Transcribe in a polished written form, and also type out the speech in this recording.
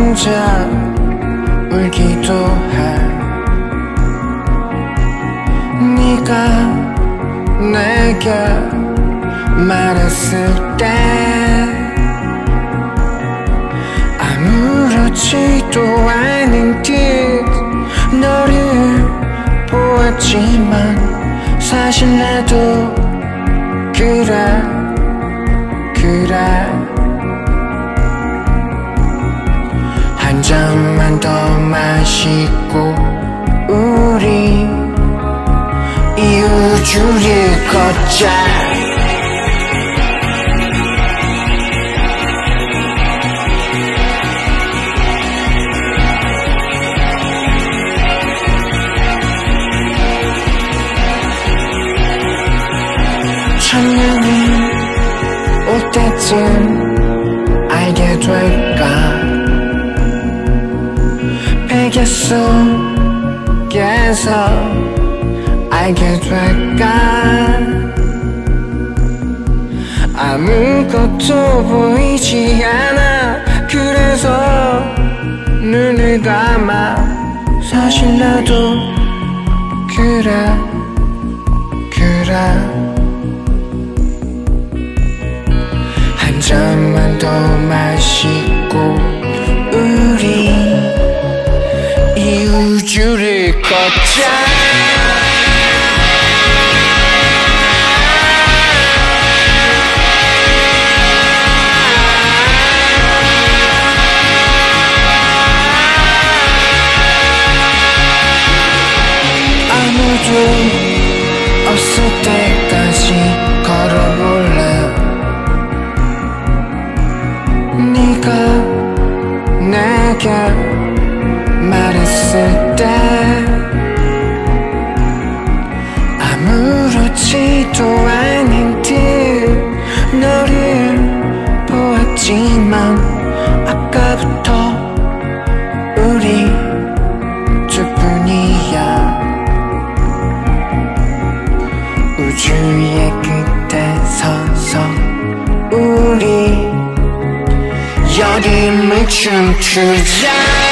혼자 울기도 해. 네가 내게 말했을 때 아무렇지도 않은 듯 너를 보았지만 사실 나도 그래 한 잔만 더 마시고 우리 이 우주를 걷자. 천년이 올 때쯤 알게 될까. 베개 속에서 알게 될까. 아무것도 보이지 않아. 그래서 눈을 감아. 사실 나도 그래 한 잔만 더 마시고 우리 이 우주를 걷자. 아무도 없을 때까지 걸어볼래. 네가 내게 말했을 때 아무렇지도 않은 듯 너를 보았지만 아까부터 우리 둘뿐이야. 우주의 끝에 서서 우리 여름을 춤추자.